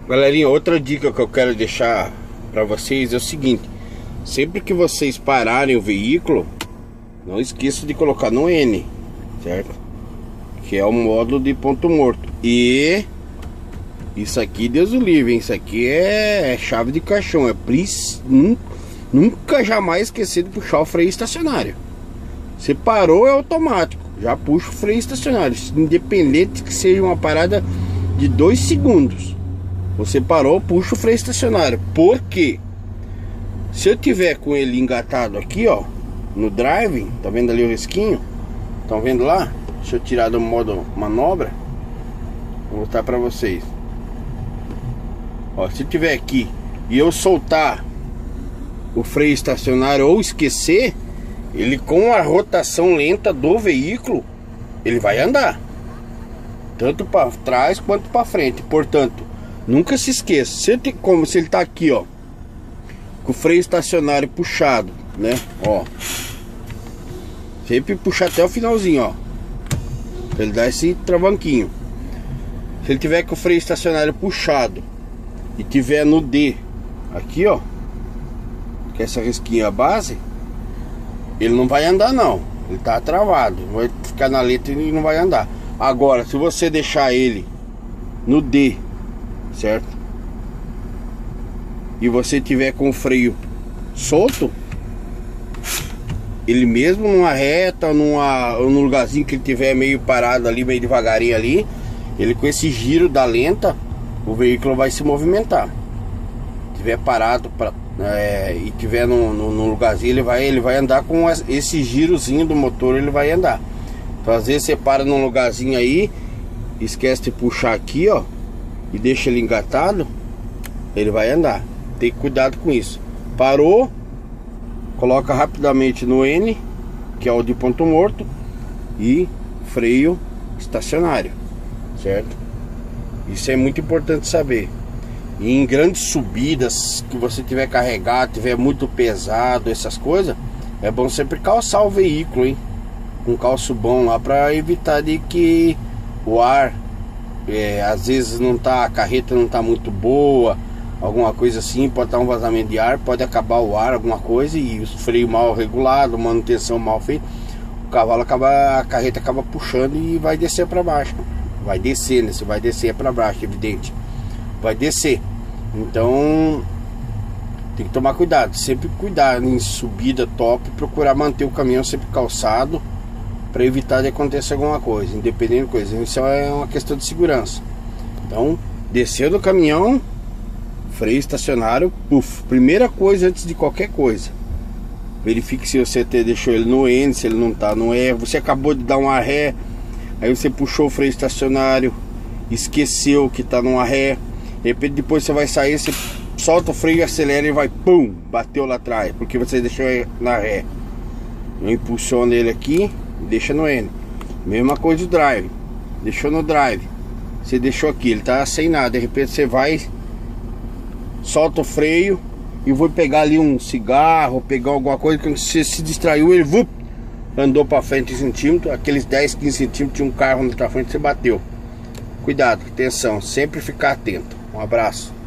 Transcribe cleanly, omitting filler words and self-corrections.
Galerinha, outra dica que eu quero deixar para vocês é o seguinte: sempre que vocês pararem o veículo, não esqueça de colocar no N, certo? Que é o modo de ponto morto. E isso aqui, Deus o livre, hein? Isso aqui é chave de caixão. Nunca jamais esquecer de puxar o freio estacionário. Você parou, é automático, já puxa o freio estacionário, independente que seja uma parada de 2 segundos. Você parou, puxa o freio estacionário. Por quê? Se eu tiver com ele engatado aqui, ó, no driving, tá vendo ali o risquinho? Estão vendo lá? Deixa eu tirar do modo manobra. Vou mostrar pra vocês. Ó, se eu tiver aqui e eu soltar o freio estacionário ou esquecer, ele, com a rotação lenta do veículo, ele vai andar tanto para trás quanto para frente. Portanto, nunca se esqueça, se ele tá aqui, ó, com o freio estacionário puxado, né, ó, sempre puxar até o finalzinho, ó, pra ele dar esse travanquinho. Se ele tiver com o freio estacionário puxado e tiver no D aqui, ó, que é essa risquinha base, ele não vai andar não, ele tá travado, vai ficar na letra e não vai andar. Agora, se você deixar ele no D, certo, e você tiver com o freio solto, ele mesmo numa reta, num lugarzinho que ele tiver meio parado ali, meio devagarinho ali, ele, com esse giro da lenta, o veículo vai se movimentar. Se tiver parado e tiver num lugarzinho, ele vai andar com esse girozinho do motor, ele vai andar. Então às vezes você para num lugarzinho aí, esquece de puxar aqui, ó, e deixa ele engatado, ele vai andar. Tem cuidado com isso. Parou, coloca rapidamente no N, que é o de ponto morto, e freio estacionário, certo? Isso é muito importante saber. E em grandes subidas que você tiver carregado, tiver muito pesado, essas coisas, é bom sempre calçar o veículo, hein? Com calço bom lá, para evitar de que o ar, às vezes não tá, a carreta não tá muito boa, alguma coisa assim, pode dar um vazamento de ar, pode acabar o ar, alguma coisa, e o freio mal regulado, manutenção mal feita, a carreta acaba puxando e vai descer para baixo. Vai descer, né? Se vai descer é para baixo, evidente. Vai descer. Então tem que tomar cuidado, sempre cuidar em subida top, procurar manter o caminhão sempre calçado, para evitar de acontecer alguma coisa, independente de coisa. Isso é uma questão de segurança. Então, desceu do caminhão, freio estacionário, puf, primeira coisa antes de qualquer coisa, verifique se você deixou ele no N, se ele não tá no E. Você acabou de dar uma ré, aí você puxou o freio estacionário, esqueceu que tá numa ré, de repente depois você vai sair, você solta o freio, acelera e vai, pum, bateu lá atrás, porque você deixou ele na ré. Eu impulsiono ele aqui, deixa no N. Mesma coisa do drive, deixou no drive, você deixou aqui, ele tá sem nada, de repente você vai, solta o freio e vou pegar ali um cigarro, pegar alguma coisa, que você se distraiu, ele andou para frente 10 centímetros, aqueles 10, 15 centímetros, tinha um carro na tua frente, você bateu. Cuidado, atenção, sempre ficar atento. Um abraço.